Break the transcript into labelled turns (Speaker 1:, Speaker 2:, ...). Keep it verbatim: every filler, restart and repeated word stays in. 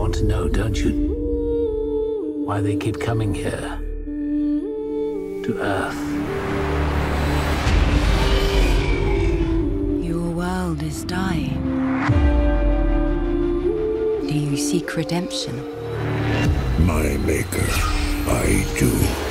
Speaker 1: want to know, don't you? Why they keep coming here. To Earth.
Speaker 2: Your world is dying. Do you seek redemption?
Speaker 3: My maker, I do.